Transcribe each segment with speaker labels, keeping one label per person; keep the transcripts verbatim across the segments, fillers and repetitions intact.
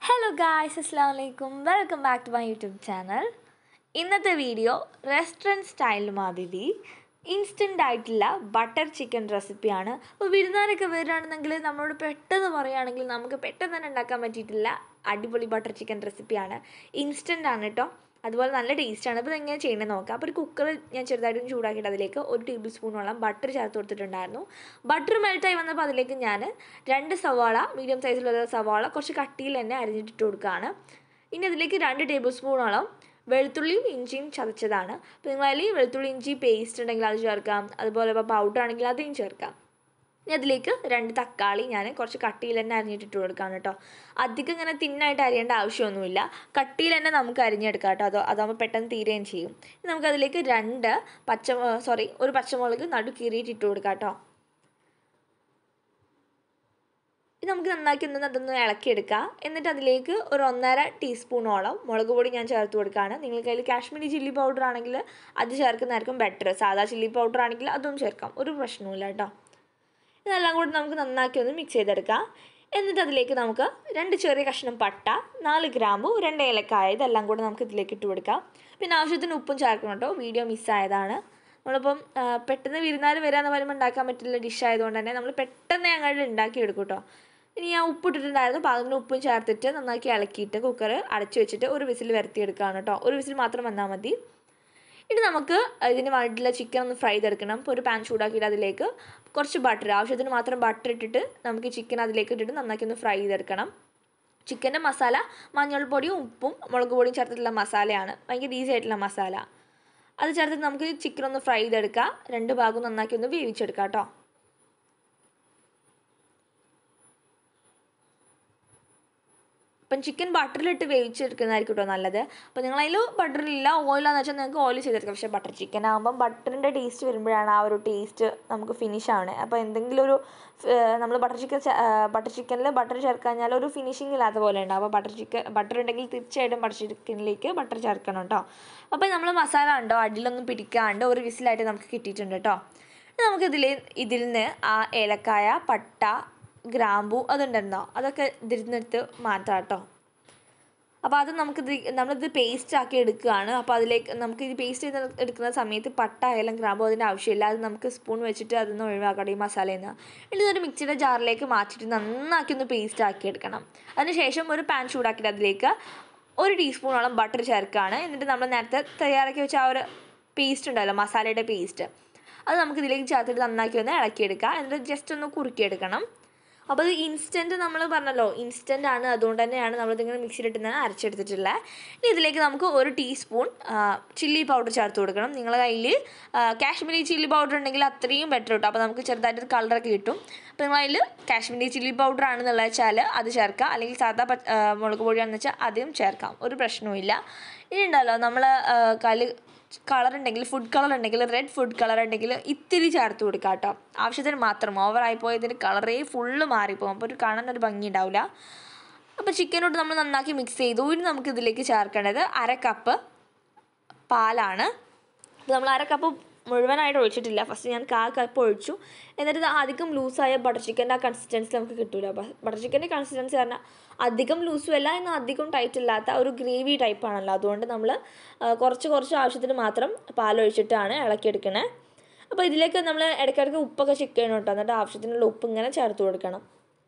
Speaker 1: Hello guys, assalamu alaikum. Welcome back to my YouTube channel. ഇന്നത്തെ video restaurant style മാതിരി instant ആയിട്ടുള്ള butter chicken റെസിപ്പിയാണ്. അപ്പോൾ വിരുന്നാരൊക്കെ വരികയാണെന്നെങ്കിൽ നമ്മളോട് പെട്ടെന്ന് പറയുകയാണെങ്കിൽ നമുക്ക് പെട്ടെന്ന് തന്നെ ഉണ്ടാക്കാൻ പറ്റിയിട്ടില്ല അടിപൊളി ബട്ടർ ചിക്കൻ റെസിപ്പിയാണ്. ഇൻസ്റ്റൻ്റ് ആണ് കേട്ടോ, അതുപോലെ നല്ല ടേസ്റ്റാണ്. അപ്പോൾ ഇതെങ്ങനെ ചെയ്യണമെന്ന് നോക്കാം. അപ്പോൾ ഒരു കുക്കർ ഞാൻ ചെറുതായിട്ടും ചൂടാക്കിയിട്ട് അതിലേക്ക് ഒരു ടേബിൾ സ്പൂണോളം ബട്ടർ ചേർത്ത് കൊടുത്തിട്ടുണ്ടായിരുന്നു. ബട്ടർ മെൽറ്റായി വന്നപ്പോൾ അതിലേക്ക് ഞാൻ രണ്ട് സവാള, മീഡിയം സൈസിലുള്ള സവാള കുറച്ച് കട്ടിയിൽ തന്നെ അരിഞ്ഞിട്ടിട്ട് കൊടുക്കുകയാണ്. ഇനി അതിലേക്ക് രണ്ട് ടേബിൾ സ്പൂണോളം വെളുത്തുള്ളിയും ഇഞ്ചിയും ചതച്ചതാണ്. അപ്പോൾ നിങ്ങളതിൽ വെളുത്തുള്ളി ഇഞ്ചി പേസ്റ്റ് ഉണ്ടെങ്കിൽ അത് ചേർക്കാം, അതുപോലെ ഇപ്പോൾ പൗഡർ ആണെങ്കിൽ അതും ചേർക്കാം. ഇനി അതിലേക്ക് രണ്ട് തക്കാളി ഞാൻ കുറച്ച് കട്ടിയിൽ തന്നെ അരിഞ്ഞിട്ടിട്ട് കൊടുക്കുകയാണ് കേട്ടോ. അധികം ഇങ്ങനെ തിന്നായിട്ട് അരിയേണ്ട ആവശ്യമൊന്നുമില്ല, കട്ടിയിൽ തന്നെ നമുക്ക് അരിഞ്ഞെടുക്കാം കേട്ടോ. അതോ അതാകുമ്പോൾ പെട്ടെന്ന് തീരുകയും ചെയ്യും. നമുക്കതിലേക്ക് രണ്ട് പച്ച സോറി ഒരു പച്ചമുളക് നടു കീറിയിട്ടിട്ട് കൊടുക്കാം കേട്ടോ. ഇത് നമുക്ക് നന്നാക്കി ഒന്ന് അതൊന്ന് ഇളക്കിയെടുക്കുക. എന്നിട്ട് അതിലേക്ക് ഒരു ഒന്നര ടീസ്പൂണോളം മുളക് പൊടി ഞാൻ ചേർത്ത് കൊടുക്കുകയാണ്. നിങ്ങൾക്ക് അതിൽ കാശ്മീരി ചില്ലി പൗഡർ ആണെങ്കിൽ അത് ചേർക്കുന്നതായിരിക്കും ബെറ്റർ. സാധാ ചില്ലി പൗഡർ ആണെങ്കിൽ അതും ചേർക്കാം, ഒരു പ്രശ്നവുമില്ല കേട്ടോ. ഇതെല്ലാം കൂടി നമുക്ക് നന്നാക്കി ഒന്ന് മിക്സ് ചെയ്തെടുക്കാം. എന്നിട്ട് അതിലേക്ക് നമുക്ക് രണ്ട് ചെറിയ കഷ്ണം പട്ട, നാല് ഗ്രാമ്പു, രണ്ട് ഏലക്കായ ഇതെല്ലാം കൂടി നമുക്ക് ഇതിലേക്ക് ഇട്ട് കൊടുക്കാം. പിന്നെ ആവശ്യത്തിന് ഉപ്പും ചേർക്കണം കേട്ടോ, വീഡിയോ മിസ്സായതാണ്. നമ്മളിപ്പം പെട്ടെന്ന് വിരുന്നാർ വരാമെന്ന് പറയുമ്പോൾ ഉണ്ടാക്കാൻ പറ്റുന്ന ഡിഷ് ആയതുകൊണ്ട് തന്നെ നമ്മൾ പെട്ടെന്ന് ഞങ്ങൾ ഉണ്ടാക്കിയെടുക്കും കേട്ടോ. ഇനി ഞാൻ ഉപ്പിട്ടിട്ടുണ്ടായിരുന്നു, അപ്പോൾ അതിന് ഉപ്പും ചേർത്തിട്ട് നന്നാക്കി ഇളക്കിയിട്ട് കുക്കർ അടച്ചു വെച്ചിട്ട് ഒരു വിസിൽ വരുത്തിയെടുക്കുകയാണ് കേട്ടോ. ഒരു വിസിൽ മാത്രം വന്നാൽ മതി. ഇനി നമുക്ക് ഇതിന് വേണ്ടിയിട്ടുള്ള ചിക്കൻ ഒന്ന് ഫ്രൈ ചെയ്തെടുക്കണം. ഇപ്പോൾ ഒരു പാൻ ചൂടാക്കിയിട്ട് അതിലേക്ക് കുറച്ച് ബട്ടർ, ആവശ്യത്തിന് മാത്രം ബട്ടർ ഇട്ടിട്ട് നമുക്ക് ചിക്കൻ അതിലേക്ക് ഇട്ടിട്ട് നന്നാക്കി ഒന്ന് ഫ്രൈ ചെയ്തെടുക്കണം. ചിക്കൻ്റെ മസാല മഞ്ഞൾപ്പൊടിയും ഉപ്പും മുളക് പൊടിയും ചേർത്തിട്ടുള്ള മസാലയാണ്, ഭയങ്കര ഈസി ആയിട്ടുള്ള മസാല. അത് ചേർത്തിട്ട് നമുക്ക് ചിക്കൻ ഒന്ന് ഫ്രൈ ചെയ്തെടുക്കാം. രണ്ട് ഭാഗവും നന്നാക്കി ഒന്ന് വേവിച്ചെടുക്കാം കേട്ടോ. അപ്പം ചിക്കൻ ബട്ടറിലിട്ട് വേവിച്ചെടുക്കുന്നതായിരിക്കും കേട്ടോ നല്ലത്. അപ്പോൾ നിങ്ങളതിൽ ബട്ടറിലില്ല ഓയിലാന്ന് വെച്ചാൽ നിങ്ങൾക്ക് ഓയിൽ ചെയ്തെടുക്കാം. പക്ഷേ ബട്ടർ ചിക്കൻ ആകുമ്പം ബട്ടറിൻ്റെ ടേസ്റ്റ് വരുമ്പോഴാണ് ആ ഒരു ടേസ്റ്റ് നമുക്ക് ഫിനിഷ് ആവണേ. അപ്പോൾ എന്തെങ്കിലും ഒരു നമ്മൾ ബട്ടർ ചിക്കൻ ബട്ടർ ചിക്കനിൽ ബട്ടർ ചേർക്കാഞ്ഞാൽ ഒരു ഫിനിഷിംഗ് ഇല്ലാത്ത പോലെ ഉണ്ടാവും. അപ്പോൾ ബട്ടർ ചിക്കൻ ബട്ടർ ഉണ്ടെങ്കിൽ തീർച്ചയായിട്ടും ബട്ടർ ചിക്കനിലേക്ക് ബട്ടർ ചേർക്കണം കേട്ടോ. അപ്പോൾ നമ്മൾ മസാല ഉണ്ടോ അടിയിലൊന്നും പിടിക്കാണ്ട് ഒരു വിസിലായിട്ട് നമുക്ക് കിട്ടിയിട്ടുണ്ട് കേട്ടോ. നമുക്കിതിൽ ഇതിൽ നിന്ന് ആ ഏലക്കായ, പട്ട, ഗ്രാമ്പു അതുണ്ടെന്നോ അതൊക്കെ ഇതിൽ നിന്നെടുത്ത് മാറ്റാം കേട്ടോ. അപ്പോൾ അത് നമുക്കിത് നമ്മളിത് പേസ്റ്റ് ആക്കി എടുക്കുകയാണ്. അപ്പോൾ അതിലേക്ക് നമുക്ക് ഇത് പേസ്റ്റ് ചെയ്ത് എടുക്കുന്ന സമയത്ത് പട്ട ആയാലും ഗ്രാമ്പു അതിൻ്റെ ആവശ്യമില്ല. അത് നമുക്ക് സ്പൂൺ വെച്ചിട്ട് അതൊന്ന് ഒഴിവാക്കണം ഈ മസാലയിൽ നിന്ന്. ഇനി ഇതൊരു മിക്സിയുടെ ജാറിലേക്ക് മാറ്റിയിട്ട് നന്നാക്കി ഒന്ന് പേസ്റ്റ് ആക്കി എടുക്കണം. അതിനുശേഷം ഒരു പാൻ ചൂടാക്കിയിട്ട് അതിലേക്ക് ഒരു ടീസ്പൂണോളം ബട്ടർ ചേർക്കുകയാണ്. എന്നിട്ട് നമ്മൾ നേരത്തെ തയ്യാറാക്കി വെച്ച ആ ഒരു പേസ്റ്റ് ഉണ്ടല്ലോ, മസാലയുടെ പേസ്റ്റ്, അത് നമുക്ക് ഇതിലേക്ക് ചേർത്തിട്ട് നന്നാക്കി ഒന്ന് ഇളക്കിയെടുക്കുക. എന്നിട്ട് ജസ്റ്റ് ഒന്ന് കുറുക്കിയെടുക്കണം. അപ്പോൾ ഇത് ഇൻസ്റ്റൻറ്റ് നമ്മൾ പറഞ്ഞല്ലോ ഇൻസ്റ്റൻ്റ് ആണ്, അതുകൊണ്ട് തന്നെയാണ് നമ്മളിതിങ്ങനെ മിക്സിയിലിട്ട് തന്നെ അരച്ചെടുത്തിട്ടുള്ളത്. ഇനി ഇതിലേക്ക് നമുക്ക് ഒരു ടീസ്പൂൺ ചില്ലി പൗഡർ ചേർത്ത് കൊടുക്കണം. നിങ്ങളുടെ കയ്യിൽ കാശ്മീരി ചില്ലി പൗഡർ ഉണ്ടെങ്കിൽ അത്രയും ബെറ്റർ കിട്ടും. അപ്പോൾ നമുക്ക് ചെറുതായിട്ടൊരു കളറൊക്കെ കിട്ടും. അപ്പോൾ നിങ്ങളതിൽ കാശ്മീരി ചില്ലി പൗഡർ ആണെന്നുള്ളത് വെച്ചാൽ അത് ചേർക്കാം, അല്ലെങ്കിൽ സാധാ മുളക് പൊടിയാണെന്ന് വെച്ചാൽ അതും ചേർക്കാം, ഒരു പ്രശ്നവുമില്ല. ഇനി ഉണ്ടല്ലോ നമ്മൾ കല് കളർ ഉണ്ടെങ്കിൽ ഫുഡ് കളർ ഉണ്ടെങ്കിൽ റെഡ് ഫുഡ് കളർ ഉണ്ടെങ്കിൽ ഇത്തിരി ചേർത്ത് കൊടുക്കുക കേട്ടോ, ആവശ്യത്തിന് മാത്രം. ഓവറായിപ്പോയി ഇതിൻ്റെ കളറേ ഫുള്ള് മാറിപ്പോകും, അപ്പോൾ ഒരു കാണാനൊരു ഭംഗി ഉണ്ടാവില്ല. അപ്പോൾ ചിക്കനോട്ട് നമ്മൾ നന്നാക്കി മിക്സ് ചെയ്തു. ഇനി നമുക്ക് ഇതിലേക്ക് ചേർക്കേണ്ടത് അര കപ്പ് പാലാണ്. അപ്പോൾ നമ്മൾ അര കപ്പ് മുഴുവനായിട്ട് ഒഴിച്ചിട്ടില്ല, ഫസ്റ്റ് ഞാൻ കാ കപ്പ് ഒഴിച്ചു. എന്നിട്ട് ഇത് അധികം ലൂസായ ബട്ടർ ചിക്കൻ്റെ ആ കൺസിസ്റ്റൻസി നമുക്ക് കിട്ടില്ല. ബട്ടർ ചിക്കൻ്റെ കൺസിസ്റ്റൻസി പറഞ്ഞാൽ അധികം ലൂസും അല്ല എന്നാൽ അധികം ടൈറ്റ് ഇല്ലാത്ത ഒരു ഗ്രേവി ടൈപ്പാണല്ലോ. അതുകൊണ്ട് നമ്മൾ കുറച്ച് കുറച്ച് ആവശ്യത്തിന് മാത്രം പാലൊഴിച്ചിട്ടാണ് ഇളക്കിയെടുക്കണേ. അപ്പോൾ ഇതിലേക്ക് നമ്മൾ ഇടയ്ക്കിടയ്ക്ക് ഉപ്പൊക്കെ ചെക്ക് ചെയ്യണം കേട്ടോ. എന്നിട്ട് ആവശ്യത്തിനുള്ള ഉപ്പ് ഇങ്ങനെ ചേർത്ത് കൊടുക്കണം.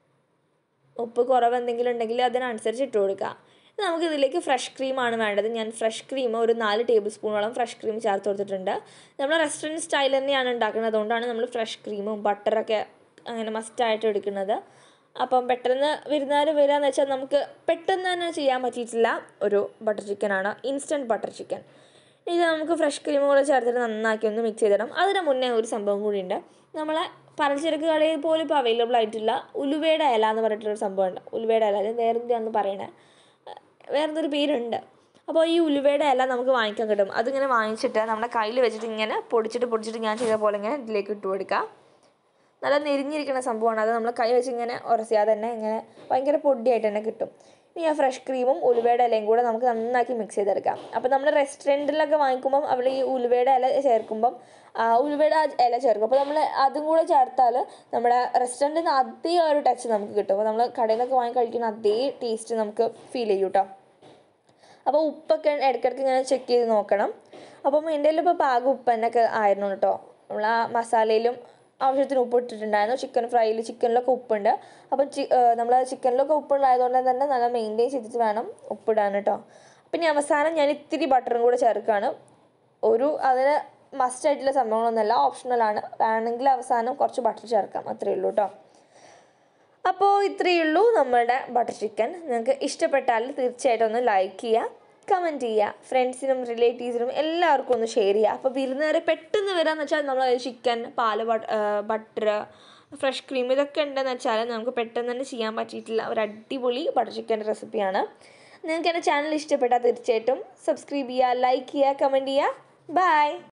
Speaker 1: ഉപ്പ് കുറവ് എന്തെങ്കിലും ഉണ്ടെങ്കിൽ അതിനനുസരിച്ച് ഇട്ട് കൊടുക്കുക. നമുക്ക് ഇതിലേക്ക് ഫ്രഷ് ക്രീമാണ് വേണ്ടത്. ഞാൻ ഫ്രഷ് ക്രീം ഒരു നാല് ടേബിൾ സ്പൂണോളം ഫ്രഷ് ക്രീം ചേർത്ത് കൊടുത്തിട്ടുണ്ട്. നമ്മൾ റെസ്റ്റോറൻറ്റ് സ്റ്റൈൽ തന്നെയാണ് ഉണ്ടാക്കുന്നത്, അതുകൊണ്ടാണ് നമ്മൾ ഫ്രഷ് ക്രീമും ബട്ടറൊക്കെ അങ്ങനെ മസ്റ്റായിട്ട് എടുക്കുന്നത്. അപ്പം പെട്ടെന്ന് വിരുന്നാർ വരികയെന്ന് വെച്ചാൽ നമുക്ക് പെട്ടെന്ന് തന്നെ ചെയ്യാൻ പറ്റിയിട്ടില്ല ഒരു ബട്ടർ ചിക്കനാണ്, ഇൻസ്റ്റൻറ്റ് ബട്ടർ ചിക്കൻ. ഇത് നമുക്ക് ഫ്രഷ് ക്രീമും കൂടെ ചേർത്തിട്ട് നന്നാക്കി ഒന്ന് മിക്സ് ചെയ്തിടണം. അതിന് മുന്നേ ഒരു സംഭവം കൂടിയുണ്ട്. നമ്മളെ പലചരക്ക് കടയിൽ പോലും ഇപ്പോൾ അവൈലബിൾ ആയിട്ടുള്ള ഉലുവയുടെ ഇല എന്ന് പറഞ്ഞിട്ടൊരു സംഭവമുണ്ട്. ഉലുവയുടെ ഇല, അത് വേറെ എന്താണെന്ന് പറയണേ, വേറെന്തൊരു പേരുണ്ട്. അപ്പോൾ ഈ ഉലുവയുടെ ഇല നമുക്ക് വാങ്ങിക്കാൻ കിട്ടും. അതിങ്ങനെ വാങ്ങിച്ചിട്ട് നമ്മുടെ കയ്യിൽ വെച്ചിട്ട് ഇങ്ങനെ പൊടിച്ചിട്ട് പൊടിച്ചിട്ട് ഞാൻ ചെയ്ത പോലെ ഇങ്ങനെ ഇതിലേക്ക് ഇട്ട് കൊടുക്കുക. നല്ല നെരിഞ്ഞിരിക്കുന്ന സംഭവമാണ്. അത് നമ്മൾ കൈ വെച്ച് ഇങ്ങനെ ഉരസിയാൽ തന്നെ ഇങ്ങനെ ഭയങ്കര പൊടിയായിട്ട് തന്നെ കിട്ടും. ഇനി ആ ഫ്രഷ് ക്രീമും ഉലുവയുടെ ഇലയും കൂടെ നമുക്ക് നന്നാക്കി മിക്സ് ചെയ്തെടുക്കാം. അപ്പോൾ നമ്മൾ റെസ്റ്റോറൻറ്റിലൊക്കെ വാങ്ങിക്കുമ്പം അവിടെ ഈ ഉലുവയുടെ ഇല ചേർക്കുമ്പം ഉലുവയുടെ ഇല ചേർക്കും. അപ്പോൾ നമ്മൾ അതും കൂടെ ചേർത്താൽ നമ്മുടെ റെസ്റ്റോറൻറ്റിൽ നിന്ന് അതേ ഒരു ടച്ച് നമുക്ക് കിട്ടും. അപ്പോൾ നമ്മൾ കടയിൽ നിന്നൊക്കെ വാങ്ങി കഴിക്കുന്ന അതേ ടേസ്റ്റ് നമുക്ക് ഫീൽ ചെയ്യും കേട്ടോ. അപ്പോൾ ഉപ്പൊക്കെ ഇടയ്ക്കിടയ്ക്ക് ഇങ്ങനെ ചെക്ക് ചെയ്ത് നോക്കണം. അപ്പം എൻ്റെ കയ്യിൽ ഇപ്പോൾ പാകം ഉപ്പ് തന്നെയൊക്കെ ആയിരുന്നു കേട്ടോ. നമ്മൾ ആ മസാലയിലും ആവശ്യത്തിന് ഉപ്പ് ഇട്ടിട്ടുണ്ടായിരുന്നു. ചിക്കൻ ഫ്രൈയിൽ ചിക്കനിലൊക്കെ ഉപ്പുണ്ട്. അപ്പം ചി നമ്മൾ ചിക്കനിലൊക്കെ ഉപ്പുണ്ടായതുകൊണ്ട് തന്നെ നല്ല മെയിൻറ്റെയിൻ ചെയ്തിട്ട് വേണം ഉപ്പിടാൻ കേട്ടോ. പിന്നെ അവസാനം ഞാൻ ഇത്തിരി ബട്ടറും കൂടെ ചേർക്കുകയാണ്. ഒരു അതിന് മസ്റ്റായിട്ടുള്ള സംഭവങ്ങളൊന്നുമല്ല, ഓപ്ഷണലാണ്. വേണമെങ്കിൽ അവസാനം കുറച്ച് ബട്ടർ ചേർക്കാം, അത്രയേ ഉള്ളൂ കേട്ടോ. അപ്പോൾ ഇത്രയേ ഉള്ളൂ നമ്മുടെ ബട്ടർ ചിക്കൻ. നിങ്ങൾക്ക് ഇഷ്ടപ്പെട്ടാൽ തീർച്ചയായിട്ടും ഒന്ന് ലൈക്ക് ചെയ്യുക, കമൻറ്റ് ചെയ്യുക, ഫ്രണ്ട്സിനും റിലേറ്റീവ്സിനും എല്ലാവർക്കും ഒന്ന് ഷെയർ ചെയ്യുക. അപ്പോൾ വിരുന്നുകാരെ പെട്ടെന്ന് വരാമെന്ന് വെച്ചാൽ നമ്മൾ ചിക്കൻ, പാല്, ബട്ടർ, ഫ്രഷ് ക്രീം ഇതൊക്കെ ഉണ്ടെന്ന് വെച്ചാൽ നമുക്ക് പെട്ടെന്ന് തന്നെ ചെയ്യാൻ പറ്റിയിട്ടുള്ള ഒരു അടിപൊളി ബട്ടർ ചിക്കൻ്റെ റെസിപ്പിയാണ്. നിങ്ങൾക്ക് എൻ്റെ ചാനൽ ഇഷ്ടപ്പെട്ടാൽ തീർച്ചയായിട്ടും സബ്സ്ക്രൈബ് ചെയ്യുക, ലൈക്ക് ചെയ്യുക, കമൻറ്റ് ചെയ്യുക. ബൈ.